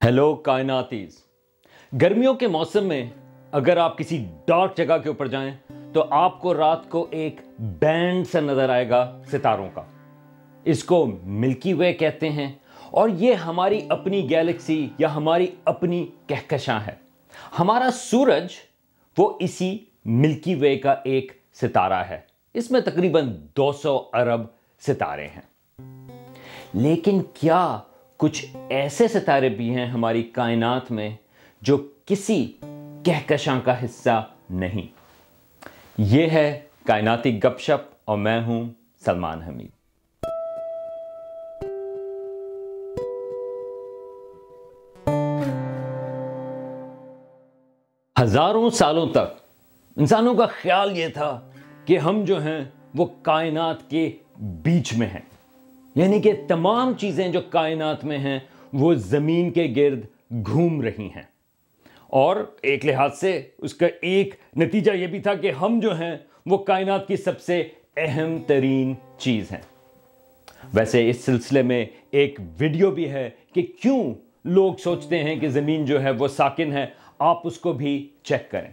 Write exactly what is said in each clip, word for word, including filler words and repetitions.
Hello कायनातीज। गर्मियों के मौसम में अगर आप किसी डार्क जगह के ऊपर जाएं तो आपको रात को एक बैंड सा नजर आएगा सितारों का। इसको मिल्की वे कहते हैं और ये हमारी अपनी गैलेक्सी या हमारी अपनी कहकशां है। हमारा सूरज वो इसी मिल्की वे का एक सितारा है। इसमें तकरीबन दो सौ अरब सितारे हैं। लेकिन क्या कुछ ऐसे सितारे भी हैं हमारी कायनात में जो किसी कहकशां का हिस्सा नहीं? यह है कायनाती गपशप और मैं हूं सलमान हमीद। हजारों सालों तक इंसानों का ख्याल यह था कि हम जो हैं वो कायनात के बीच में हैं, यानी कि तमाम चीजें जो कायनात में हैं वो जमीन के गिर्द घूम रही हैं। और एक लिहाज से उसका एक नतीजा यह भी था कि हम जो हैं वो कायनात की सबसे अहम तरीन चीज हैं। वैसे इस सिलसिले में एक वीडियो भी है कि क्यों लोग सोचते हैं कि जमीन जो है वो साकिन है, आप उसको भी चेक करें।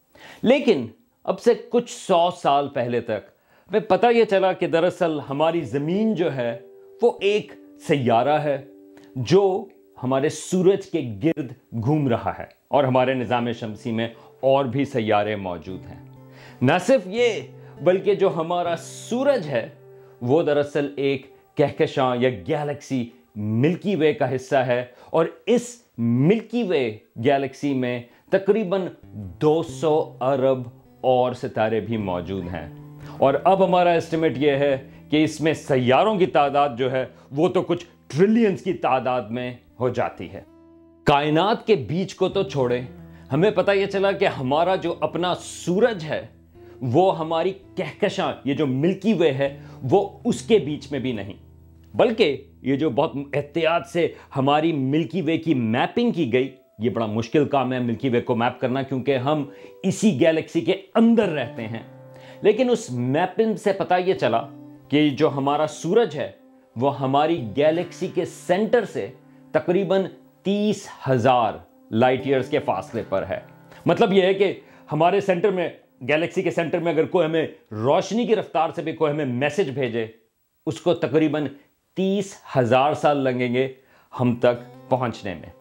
लेकिन अब से कुछ सौ साल पहले तक हमें पता यह चला कि दरअसल हमारी जमीन जो है वो एक सैयारा है जो हमारे सूरज के गिर्द घूम रहा है और हमारे निजाम शमसी में और भी सैयारे मौजूद हैं। न सिर्फ ये बल्कि जो हमारा सूरज है वो दरअसल एक कहकशां या गैलेक्सी मिल्की वे का हिस्सा है और इस मिल्की वे गैलेक्सी में तकरीबन दो सौ अरब और सितारे भी मौजूद हैं। और अब हमारा एस्टिमेट यह है कि इसमें सैयारों की तादाद जो है वो तो कुछ ट्रिलियंस की तादाद में हो जाती है। कायनात के बीच को तो छोड़ें, हमें पता यह चला कि हमारा जो अपना सूरज है वो हमारी कहकशां ये जो मिल्की वे है वो उसके बीच में भी नहीं, बल्कि ये जो बहुत एहतियात से हमारी मिल्की वे की मैपिंग की गई, ये बड़ा मुश्किल काम है मिल्की वे को मैप करना क्योंकि हम इसी गैलेक्सी के अंदर रहते हैं। लेकिन उस मैपिंग से पता यह चला कि जो हमारा सूरज है वो हमारी गैलेक्सी के सेंटर से तकरीबन तीस हजार लाइट ईयर्स के फासले पर है। मतलब यह है कि हमारे सेंटर में, गैलेक्सी के सेंटर में अगर कोई हमें रोशनी की रफ्तार से भी कोई हमें मैसेज भेजे, उसको तकरीबन तीस हजार साल लगेंगे हम तक पहुंचने में।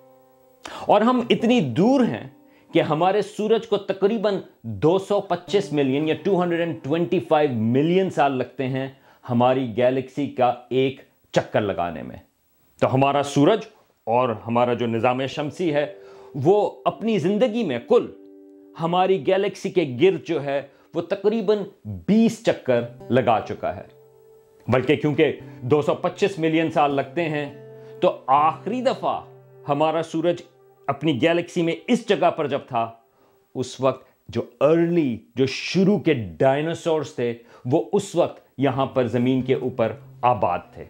और हम इतनी दूर हैं कि हमारे सूरज को तकरीबन दो सौ पच्चीस मिलियन या दो सौ पच्चीस मिलियन साल लगते हैं हमारी गैलेक्सी का एक चक्कर लगाने में। तो हमारा सूरज और हमारा जो निजाम शमसी है वो अपनी जिंदगी में कुल हमारी गैलेक्सी के गिर्द जो है वो तकरीबन बीस चक्कर लगा चुका है। बल्कि क्योंकि दो सौ पच्चीस मिलियन साल लगते हैं तो आखिरी दफा हमारा सूरज अपनी गैलेक्सी में इस जगह पर जब था, उस वक्त जो अर्ली जो शुरू के डायनासोर्स थे वो उस वक्त यहां पर जमीन के ऊपर आबाद थे।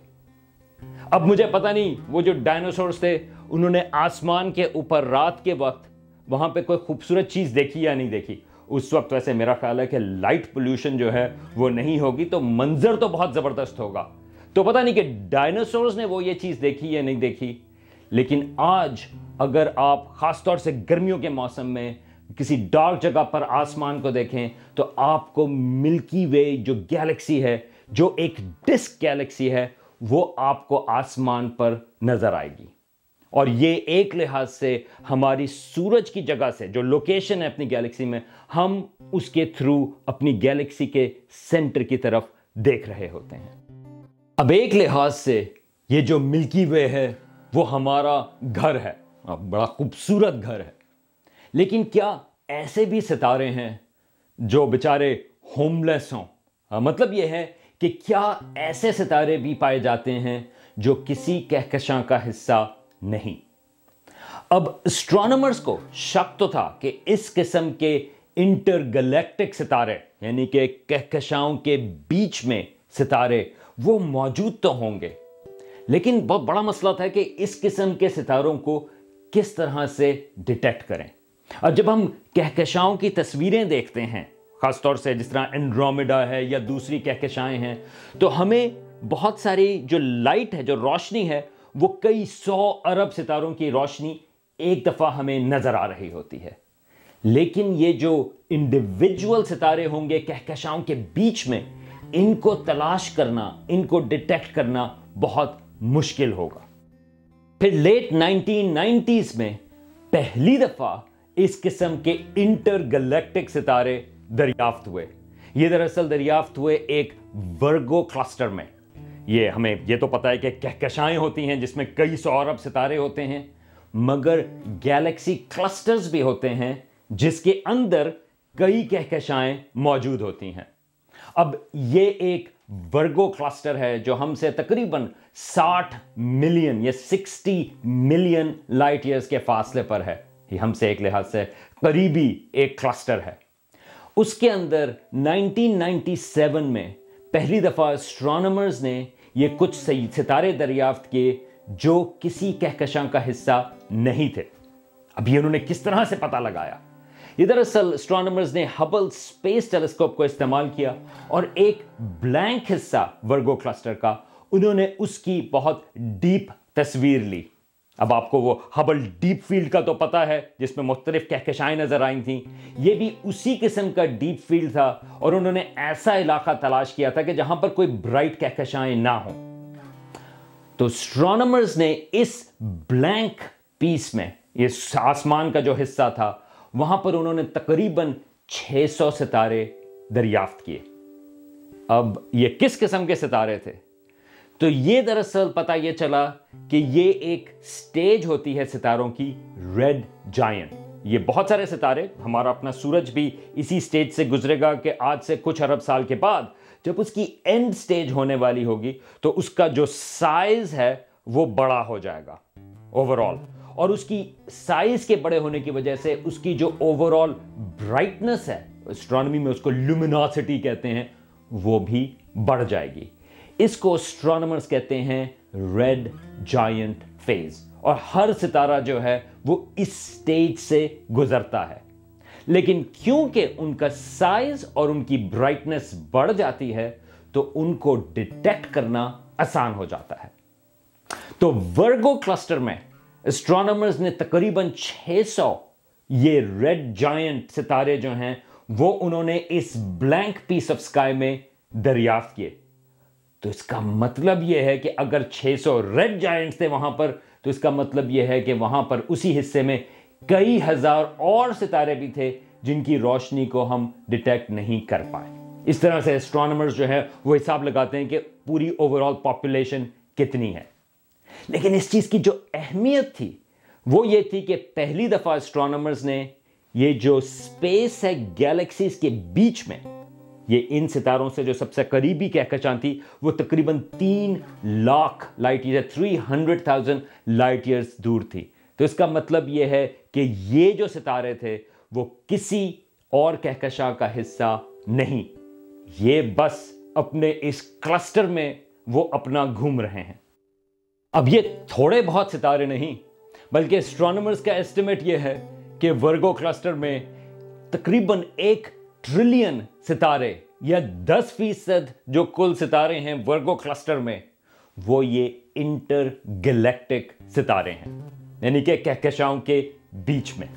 अब मुझे पता नहीं वो जो डायनासोर्स थे उन्होंने आसमान के ऊपर रात के वक्त वहां पे कोई खूबसूरत चीज देखी या नहीं देखी। उस वक्त वैसे मेरा ख्याल है कि लाइट पोल्यूशन जो है वो नहीं होगी तो मंजर तो बहुत जबरदस्त होगा। तो पता नहीं कि डायनासोर्स ने वो ये चीज देखी या नहीं देखी। लेकिन आज अगर आप खासतौर से गर्मियों के मौसम में किसी डार्क जगह पर आसमान को देखें तो आपको मिल्की वे जो गैलेक्सी है, जो एक डिस्क गैलेक्सी है, वो आपको आसमान पर नजर आएगी। और ये एक लिहाज से हमारी सूरज की जगह से जो लोकेशन है अपनी गैलेक्सी में, हम उसके थ्रू अपनी गैलेक्सी के सेंटर की तरफ देख रहे होते हैं। अब एक लिहाज से ये जो मिल्की वे है वो हमारा घर है, बड़ा खूबसूरत घर है। लेकिन क्या ऐसे भी सितारे हैं जो बेचारे होमलेस हों? मतलब यह है कि क्या ऐसे सितारे भी पाए जाते हैं जो किसी कहकशां का हिस्सा नहीं? अब एस्ट्रोनॉमर्स को शक तो था कि इस किस्म के इंटरगैलेक्टिक सितारे यानी कि कहकशाओं के बीच में सितारे वो मौजूद तो होंगे, लेकिन बहुत बड़ा मसला था कि इस किस्म के सितारों को किस तरह से डिटेक्ट करें। और जब हम कहकशाओं की तस्वीरें देखते हैं, खासतौर से जिस तरह एंड्रोमेडा है या दूसरी कहकशाएं हैं, तो हमें बहुत सारी जो लाइट है, जो रोशनी है, वो कई सौ अरब सितारों की रोशनी ایک دفعہ ہمیں نظر آ رہی ہوتی ہے، لیکن یہ جو انڈیویجول ستارے ہوں گے کہکشاؤں کے بیچ میں، ان کو تلاش کرنا، ان کو ڈیٹیکٹ کرنا بہت مشکل ہوگا۔ پھر لیٹ نائنٹین نائنٹیز میں پہلی دفعہ اس قسم کے انٹر گلیکٹک ستارے دریافت ہوئے۔ یہ دراصل دریافت ہوئے ایک ورگو کلسٹر میں۔ یہ ہمیں یہ تو پتا ہے کہ کہکشائیں ہوتی ہیں جس میں کئی سو ارب ستارے ہوتے ہیں، مگر گیلیکسی کلسٹرز بھی ہوتے ہیں جس کے اندر کئی کہکشائیں موجود ہوتی ہیں۔ اب یہ ایک ورگو کلسٹر ہے جو ہم سے تقریباً ساٹھ ملین یا سکسٹی ملین لائٹ ایئرز کے فاصلے پر ہے۔ یہ ہم سے ایک لحاظ سے قریبی ایک کلسٹر ہے۔ اس کے اندر نائنٹین نائنٹی سیون میں پہلی دفعہ اسٹرانومرز نے یہ کچھ ستارے دریافت کیے جو کسی کہکشاں کا حصہ نہیں تھے۔ اب یہ انہوں نے کس طرح سے پتہ لگایا؟ یہ دراصل اسٹرانومرز نے ہبل اسپیس ٹیلیسکوپ کو استعمال کیا اور ایک بلینک حصہ ورگو کلسٹر کا انہوں نے اس کی بہت ڈیپ تصویر لی۔ اب آپ کو وہ ہبل ڈیپ فیلڈ کا تو پتا ہے جس میں مختلف کہکشائیں نظر آئی تھیں، یہ بھی اسی قسم کا ڈیپ فیلڈ تھا، اور انہوں نے ایسا علاقہ تلاش کیا تھا کہ جہاں پر کوئی برائٹ کہکشائیں نہ ہوں۔ تو اسٹرانومرز نے اس بلینک پیس میں، اس آسمان کا جو حصہ تھا، وہاں پر انہوں نے تقریباً چھ سو ستارے دریافت کیے۔ اب یہ کس قسم کے ستارے تھے؟ تو یہ دراصل پتہ یہ چلا کہ یہ ایک سٹیج ہوتی ہے ستاروں کی، ریڈ جائنٹ۔ یہ بہت سارے ستارے، ہمارا اپنا سورج بھی اسی سٹیج سے گزرے گا کہ آج سے کچھ ارب سال کے بعد جب اس کی اینڈ سٹیج ہونے والی ہوگی تو اس کا جو سائز ہے وہ بڑا ہو جائے گا اوورال، اور اس کی سائز کے بڑے ہونے کی وجہ سے اس کی جو اوورال برائٹنس ہے، اسٹرانومی میں اس کو لومینوسٹی کہتے ہیں، وہ بھی بڑھ جائے گی۔ اس کو اسٹرانومرز کہتے ہیں ریڈ جائنٹ فیز، اور ہر ستارہ جو ہے وہ اس سٹیج سے گزرتا ہے۔ لیکن کیونکہ ان کا سائز اور ان کی برائٹنس بڑھ جاتی ہے تو ان کو ڈیٹیکٹ کرنا آسان ہو جاتا ہے۔ تو ورگو کلسٹر میں اسٹرانومرز نے تقریباً چھ سو یہ ریڈ جائنٹ ستارے جو ہیں وہ انہوں نے اس بلینک پیس آف سکائی میں دریافت کیے۔ تو اس کا مطلب یہ ہے کہ اگر چھ سو ریڈ جائنٹس تھے وہاں پر، تو اس کا مطلب یہ ہے کہ وہاں پر اسی حصے میں کئی ہزار اور ستارے بھی تھے جن کی روشنی کو ہم ڈیٹیکٹ نہیں کر پائے۔ اس طرح سے اسٹرانومرز جو ہے وہ حساب لگاتے ہیں کہ پوری اوورال پاپولیشن کتنی ہے۔ لیکن اس چیز کی جو اہمیت تھی وہ یہ تھی کہ پہلی دفعہ اسٹرانومرز نے یہ جو سپیس ہے گیلیکسیز کے بیچ میں، یہ ان ستاروں سے جو سب سے قریبی کہکشاں تھی وہ تقریباً تین lakh light year, three hundred thousand light years دور تھی۔ تو اس کا مطلب یہ ہے کہ یہ جو ستارے تھے وہ کسی اور کہکشاں کا حصہ نہیں، یہ بس اپنے اس کلسٹر میں وہ اپنا گھوم رہے ہیں۔ اب یہ تھوڑے بہت ستارے نہیں، بلکہ اسٹرانومرز کا ایسٹیمیٹ یہ ہے کہ ورگو کلسٹر میں تقریباً ایک ٹریلین ستارے یا دس فیصد جو کل ستارے ہیں ورگو کلسٹر میں، وہ یہ انٹر گلیکٹک ستارے ہیں، یعنی کہ کہکشاؤں کے بیچ میں۔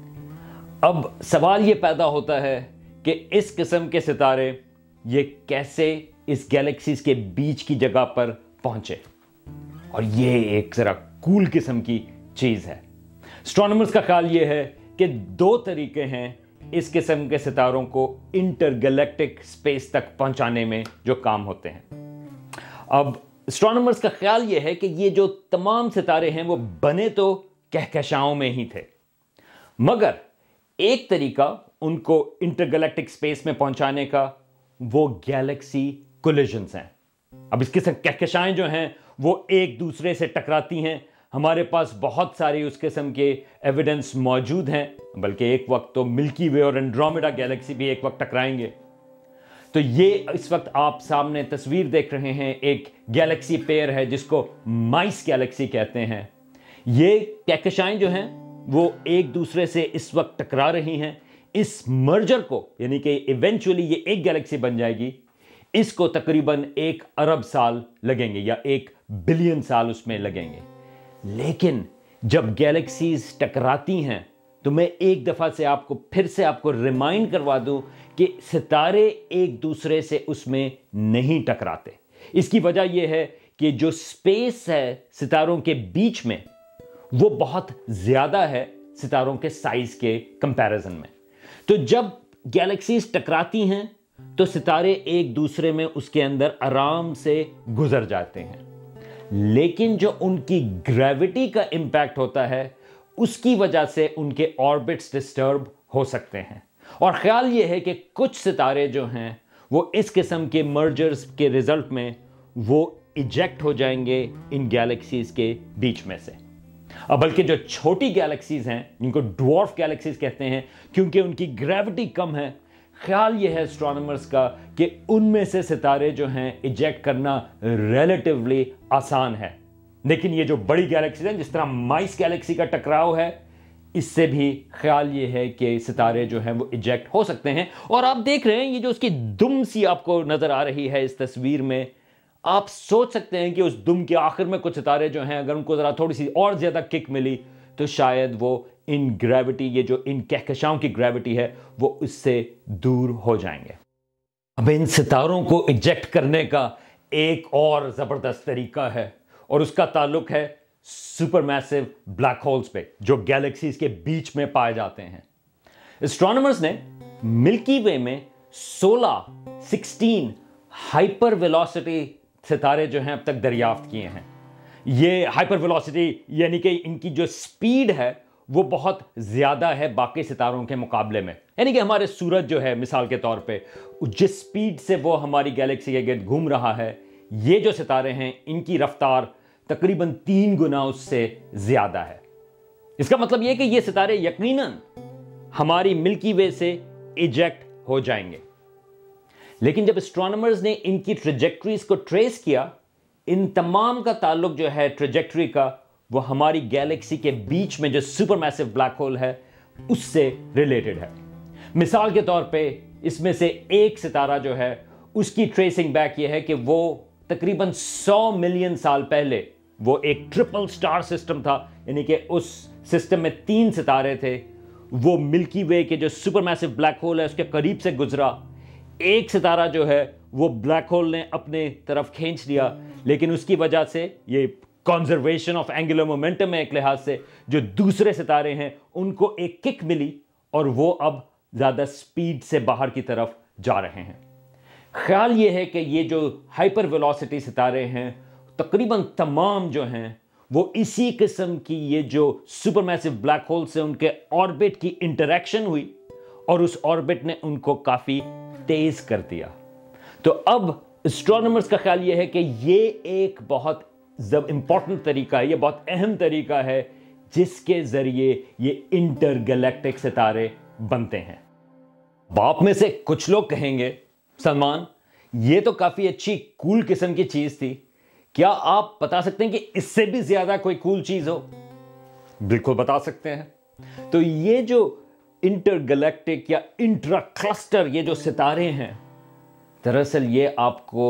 اب سوال یہ پیدا ہوتا ہے کہ اس قسم کے ستارے یہ کیسے اس گیلیکسیز کے بیچ کی جگہ پر پہنچے، اور یہ ایک ذرا کول قسم کی چیز ہے۔ اسٹرانومرز کا خیال یہ ہے کہ دو طریقے ہیں اس قسم کے ستاروں کو انٹر گلیکٹک سپیس تک پہنچانے میں جو کام ہوتے ہیں۔ اب اسٹرانومرز کا خیال یہ ہے کہ یہ جو تمام ستارے ہیں وہ بنے تو کہکشاؤں میں ہی تھے، مگر ایک طریقہ ان کو انٹر گلیکٹک سپیس میں پہنچانے کا وہ گیلیکسی کولیجنز ہیں۔ اب اس قسم کہکشائیں جو ہیں وہ ایک دوسرے سے ٹکراتی ہیں۔ ہمارے پاس بہت ساری اس قسم کے ایویڈنس موجود ہیں، بلکہ ایک وقت تو ملکی وے اور اینڈرومیڈا گیلیکسی بھی ایک وقت ٹکرائیں گے۔ تو یہ اس وقت آپ سامنے تصویر دیکھ رہے ہیں، ایک گیلیکسی پیئر ہے جس کو مائس گیلیکسی کہتے ہیں۔ یہ کہکشائیں جو ہیں وہ ایک دوسرے سے اس وقت ٹکرا رہی ہیں۔ اس مرجر کو، یعنی کہ ایونچولی یہ ایک گیلیکسی بن جائے گی، اس کو تقریباً ایک ارب سال لگیں گے یا ایک بلین سال اس میں لگیں گے۔ لیکن جب گیلیکسیز ٹکراتی ہیں تو میں ایک دفعہ سے آپ کو پھر سے آپ کو ریمائنڈ کروا دوں کہ ستارے ایک دوسرے سے اس میں نہیں ٹکراتے. اس کی وجہ یہ ہے کہ جو سپیس ہے ستاروں کے بیچ میں وہ بہت زیادہ ہے ستاروں کے سائز کے کمپیریزن میں. تو جب گیلیکسیز ٹکراتی ہیں تو ستارے ایک دوسرے میں اس کے اندر آرام سے گزر جاتے ہیں, لیکن جو ان کی گریوٹی کا امپیکٹ ہوتا ہے اس کی وجہ سے ان کے آربٹس ڈسٹرب ہو سکتے ہیں. اور خیال یہ ہے کہ کچھ ستارے جو ہیں وہ اس قسم کے مرجرز کے ریزلٹ میں وہ ایجیکٹ ہو جائیں گے ان گیلیکسیز کے بیچ میں سے. اب بلکہ جو چھوٹی گیلیکسیز ہیں جن کو ڈوارف گیلیکسیز کہتے ہیں, کیونکہ ان کی گریوٹی کم ہے, خیال یہ ہے اسٹرانومرز کا کہ ان میں سے ستارے جو ہیں ایجیکٹ کرنا ریلیٹیولی آسان ہے. لیکن یہ جو بڑی گیلیکسیز ہیں جس طرح مائس گیلیکسی کا ٹکراؤ ہے, اس سے بھی خیال یہ ہے کہ ستارے جو ہیں وہ ایجیکٹ ہو سکتے ہیں. اور آپ دیکھ رہے ہیں یہ جو اس کی دم سی آپ کو نظر آ رہی ہے اس تصویر میں, آپ سوچ سکتے ہیں کہ اس دم کے آخر میں کچھ ستارے جو ہیں اگر ان کو ذرا تھوڑی سی اور زیادہ کک ملی تو شاید وہ ان گریوٹی, یہ جو ان کہکشاؤں کی گریوٹی ہے, وہ اس سے دور ہو جائیں گے. اب ان ستاروں کو ایجیکٹ کرنے کا ایک اور زبردست طریقہ ہے اور اس کا تعلق ہے سپر میسو بلیک ہولز پہ جو گیلیکسیز کے بیچ میں پائے جاتے ہیں. اسٹرانومرز نے ملکی وے میں سولہ سکسٹین ہائپر ویلوسٹی ستارے جو ہیں اب تک دریافت کیے ہیں. یہ ہائپر ویلوسٹی یعنی کہ ان کی جو سپیڈ ہے وہ بہت زیادہ ہے باقی ستاروں کے مقابلے میں. یعنی کہ ہمارے سورج جو ہے مثال کے طور پہ جس سپیڈ سے وہ ہماری گیلیکسی کے گرد گھوم رہا ہے, یہ جو ستارے ہیں ان کی رفتار تقریباً تین گنا اس سے زیادہ ہے. اس کا مطلب یہ کہ یہ ستارے یقیناً ہماری ملکی وے سے ایجیکٹ ہو جائیں گے. لیکن جب اسٹرانومرز نے ان کی ٹریجیکٹریز کو ٹریس کیا, ان تمام کا تعلق جو ہے ٹریجیکٹری کا وہ ہماری گیلیکسی کے بیچ میں جو سپر میسو بلیک ہول ہے اس سے ریلیٹڈ ہے. مثال کے طور پہ اس میں سے ایک ستارہ جو ہے اس کی ٹریسنگ بیک یہ ہے کہ وہ تقریباً سو ملین سال پہلے وہ ایک ٹرپل سٹار سسٹم تھا, یعنی کہ اس سسٹم میں تین ستارے تھے. وہ ملکی وے کے جو سپر میسو بلیک ہول ہے اس کے قریب سے گزرا. ایک ستارہ جو ہے وہ بلیک ہول نے اپنے طرف کھینچ لیا, لیکن اس کی وجہ سے یہ کنزرویشن آف اینگولر مومنٹم ہے ایک لحاظ سے, جو دوسرے ستارے ہیں ان کو ایک کک ملی اور وہ اب زیادہ سپیڈ سے باہر کی طرف جا رہے ہیں. خیال یہ ہے کہ یہ جو ہائپر ویلوسٹی ستارے ہیں تقریباً تمام جو ہیں وہ اسی قسم کی یہ جو سپر میسو بلیک ہول سے ان کے آربٹ کی انٹریکشن ہوئی اور اس آربٹ نے ان کو کافی تیز کر دیا. تو اب اسٹرانومرز کا خیال یہ ہے کہ یہ ایک بہت امپورٹنٹ طریقہ ہے, یہ بہت اہم طریقہ ہے جس کے ذریعے یہ انٹر گلیکٹک ستارے بنتے ہیں. باپ میں سے کچھ لوگ کہیں گے سلمان یہ تو کافی اچھی کول قسم کی چیز تھی, کیا آپ بتا سکتے ہیں کہ اس سے بھی زیادہ کوئی کول چیز ہو؟ بالکل بتا سکتے ہیں. تو یہ جو انٹر گلیکٹک یا انٹرا کلسٹر یہ جو ستارے ہیں, دراصل یہ آپ کو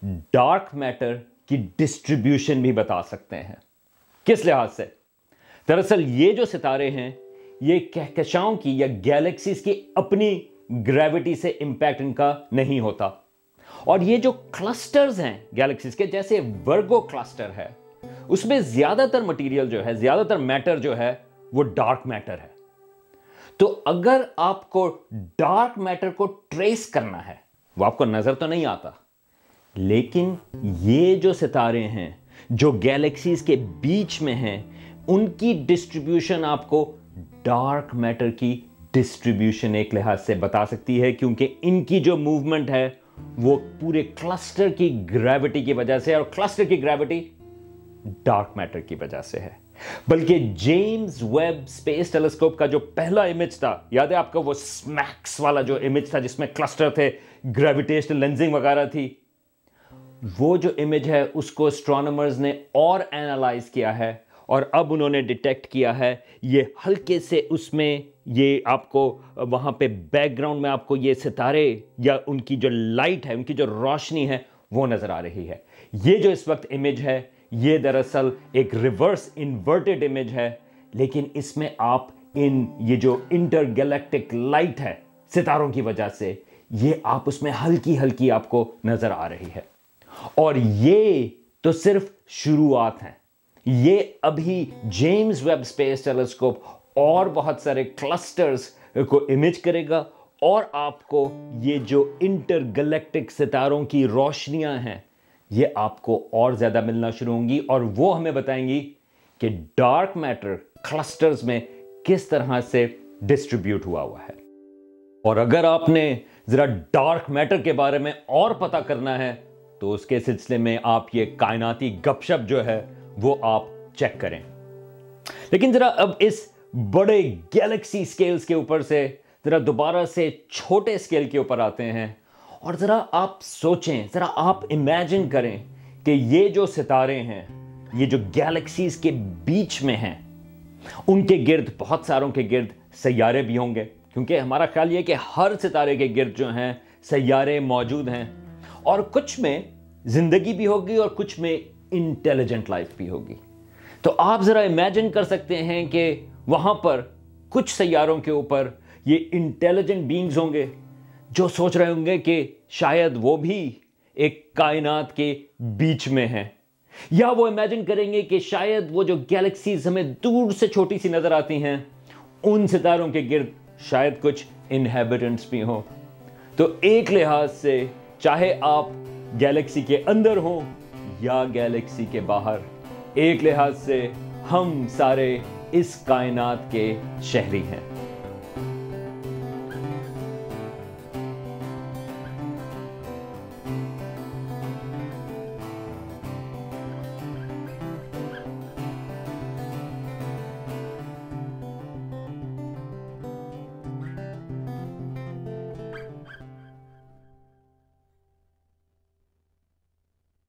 ڈارک میٹر کی ڈسٹریبیوشن بھی بتا سکتے ہیں. کس لحاظ سے؟ دراصل یہ جو ستارے ہیں یہ کہکشاؤں کی یا گیلیکسیز کی اپنی گریوٹی سے امپیکٹ ان کا نہیں ہوتا, اور یہ جو کلسٹرز ہیں گیلیکسیز کے جیسے ورگو کلسٹر ہے اس میں زیادہ تر مٹیریل جو ہے, زیادہ تر میٹر جو ہے وہ ڈارک میٹر ہے. تو اگر آپ کو ڈارک میٹر کو ٹریس کرنا ہے, وہ آپ کو نظر تو نہیں آتا, لیکن یہ جو ستارے ہیں جو گیلیکسیز کے بیچ میں ہیں ان کی ڈسٹریبیوشن آپ کو ڈارک میٹر کی ڈسٹریبیوشن ایک لحاظ سے بتا سکتی ہے, کیونکہ ان کی جو موومنٹ ہے وہ پورے کلسٹر کی گریوٹی کی وجہ سے, اور کلسٹر کی گریوٹی ڈارک میٹر کی وجہ سے ہے. بلکہ جیمز ویب اسپیس ٹیلیسکوپ کا جو پہلا امیج تھا, یاد ہے آپ کو وہ سمیکس والا جو امیج تھا جس میں کلسٹر تھے, گریویٹیشنل لینزنگ وغیرہ تھی, وہ جو امیج ہے اس کو اسٹرانومرز نے اور اینالائز کیا ہے اور اب انہوں نے ڈیٹیکٹ کیا ہے یہ ہلکے سے اس میں یہ آپ کو وہاں پہ بیک گراؤنڈ میں آپ کو یہ ستارے یا ان کی جو لائٹ ہے, ان کی جو روشنی ہے وہ نظر آ رہی ہے. یہ جو اس وقت امیج ہے یہ دراصل ایک ریورس انورٹڈ امیج ہے, لیکن اس میں آپ ان یہ جو انٹر گیلیکٹک لائٹ ہے ستاروں کی وجہ سے، یہ آپ اس میں ہلکی ہلکی آپ کو نظر آ رہی ہے. اور یہ تو صرف شروعات ہیں. یہ ابھی جیمز ویب اسپیس ٹیلیسکوپ اور بہت سارے کلسٹرز کو امیج کرے گا، اور آپ کو یہ جو انٹر گلیکٹک ستاروں کی روشنیاں ہیں یہ آپ کو اور زیادہ ملنا شروع ہوں گی، اور وہ ہمیں بتائیں گی کہ ڈارک میٹر کلسٹرز میں کس طرح سے ڈسٹریبیوٹ ہوا ہوا ہے. اور اگر آپ نے ذرا ڈارک میٹر کے بارے میں اور پتہ کرنا ہے تو اس کے سلسلے میں آپ یہ کائناتی گپ شپ جو ہے وہ آپ چیک کریں. لیکن ذرا اب اس بڑے گیلیکسی سکیلز کے اوپر سے ذرا دوبارہ سے چھوٹے سکیل کے اوپر آتے ہیں، اور ذرا آپ سوچیں، ذرا آپ امیجن کریں کہ یہ جو ستارے ہیں، یہ جو گیلیکسیز کے بیچ میں ہیں، ان کے گرد بہت ساروں کے گرد سیارے بھی ہوں گے، کیونکہ ہمارا خیال یہ کہ ہر ستارے کے گرد جو ہیں سیارے موجود ہیں، اور کچھ میں زندگی بھی ہوگی اور کچھ میں انٹیلیجنٹ لائف بھی ہوگی. تو آپ ذرا امیجن کر سکتے ہیں کہ وہاں پر کچھ سیاروں کے اوپر یہ انٹیلیجنٹ بینگز ہوں گے جو سوچ رہے ہوں گے کہ شاید وہ بھی ایک کائنات کے بیچ میں ہیں، یا وہ امیجن کریں گے کہ شاید وہ جو گیلیکسیز ہمیں دور سے چھوٹی سی نظر آتی ہیں ان ستاروں کے گرد شاید کچھ انہیبیٹنٹس بھی ہوں. تو ایک لحاظ سے چاہے آپ گیلیکسی کے اندر ہوں یا گیلیکسی کے باہر، ایک لحاظ سے ہم سارے اس کائنات کے شہری ہیں.